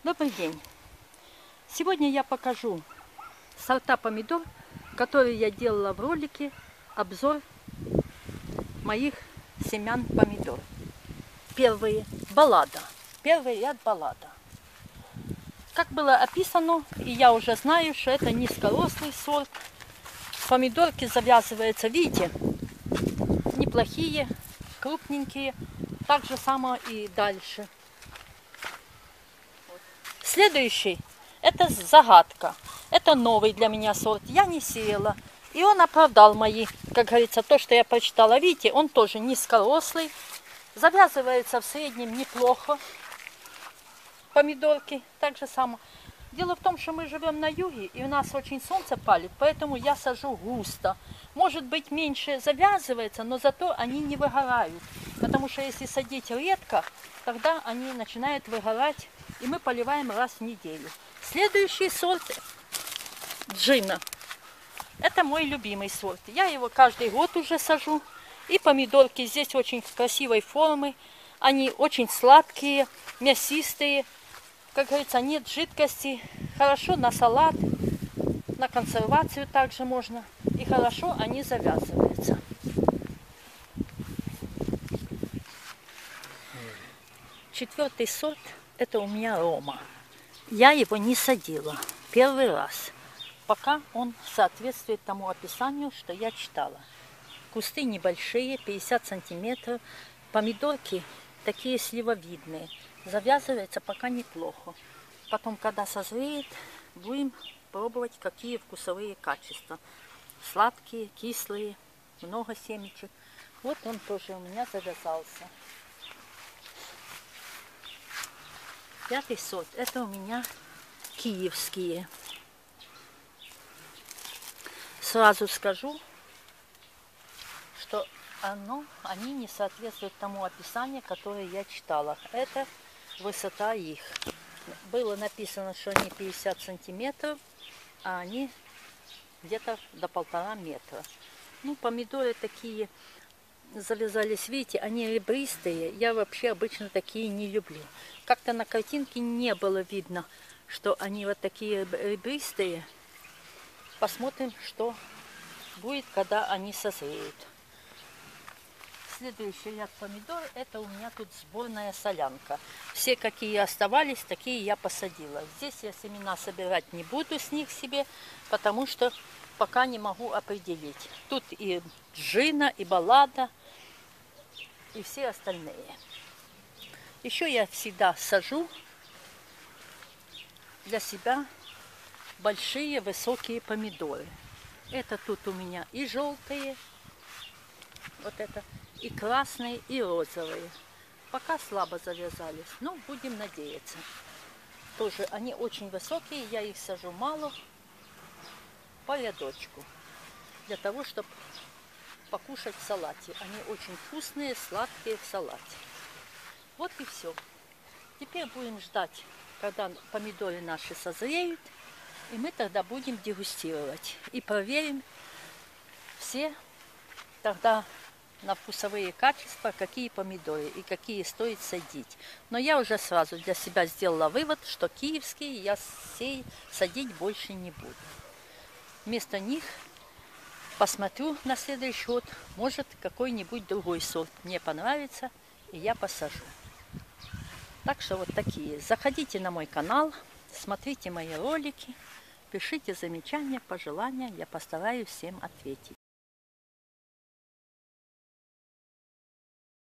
Добрый день! Сегодня я покажу сорта помидор, которые я делала в ролике обзор моих семян помидор. Первые баллада. Первый ряд баллада. Как было описано, и я уже знаю, что это низкорослый сорт. Помидорки завязываются, видите, неплохие, крупненькие. Так же само и дальше. Следующий – это загадка. Это новый для меня сорт. Я не сеяла. И он оправдал мои, как говорится, то, что я прочитала. Видите, он тоже низкорослый. Завязывается в среднем неплохо. Помидорки так же само. Дело в том, что мы живем на юге, и у нас очень солнце палит, поэтому я сажу густо. Может быть, меньше завязывается, но зато они не выгорают. Потому что если садить редко, тогда они начинают выгорать, и мы поливаем раз в неделю. Следующий сорт Джина. Это мой любимый сорт. Я его каждый год уже сажу. И помидорки здесь очень красивой формы. Они очень сладкие, мясистые. Как говорится, нет жидкости. Хорошо на салат, на консервацию также можно. И хорошо они завязываются. Четвертый сорт – это у меня Рома. Я его не садила первый раз, пока он соответствует тому описанию, что я читала. Кусты небольшие, 50 сантиметров. Помидорки такие сливовидные. Завязывается пока неплохо. Потом, когда созреет, будем пробовать, какие вкусовые качества. Сладкие, кислые, много семечек. Вот он тоже у меня завязался. Пятый сорт – это у меня киевские. Сразу скажу, что они не соответствуют тому описанию, которое я читала. Это высота их. Было написано, что они 50 сантиметров, а они где-то до 1,5 метра. Ну, помидоры такие завязались, видите, они ребристые. Я вообще обычно такие не люблю. Как-то на картинке не было видно, что они вот такие ребристые. Посмотрим, что будет, когда они созреют. Следующий ряд помидор – это у меня тут сборная солянка. Все, какие оставались, такие я посадила. Здесь я семена собирать не буду с них себе, потому что пока не могу определить. Тут и Джина, и баллада, и все остальные. Еще я всегда сажу для себя большие высокие помидоры. Это тут у меня и желтые, вот это, и красные, и розовые. Пока слабо завязались, но будем надеяться. Тоже они очень высокие, я их сажу мало, по рядочку. Для того, чтобы покушать в салате. Они очень вкусные, сладкие в салате. Вот и все. Теперь будем ждать, когда помидоры наши созреют. И мы тогда будем дегустировать. И проверим все тогда на вкусовые качества, какие помидоры и какие стоит садить. Но я уже сразу для себя сделала вывод, что киевские я садить больше не буду. Вместо них посмотрю на следующий год, может какой-нибудь другой сорт мне понравится, и я посажу. Так что вот такие. Заходите на мой канал, смотрите мои ролики, пишите замечания, пожелания, я постараюсь всем ответить.